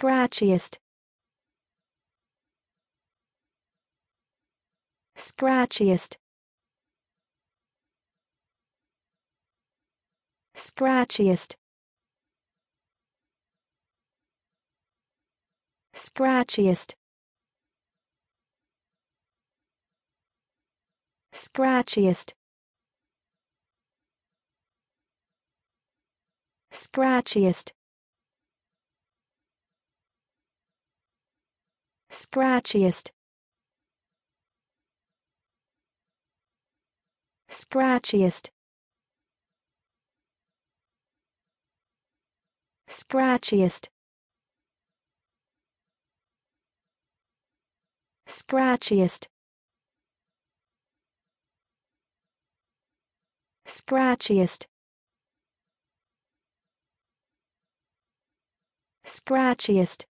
Scratchiest. Scratchiest. Scratchiest. Scratchiest. Scratchiest. Scratchiest. Scratchiest. Scratchiest. Scratchiest. Scratchiest. Scratchiest. Scratchiest.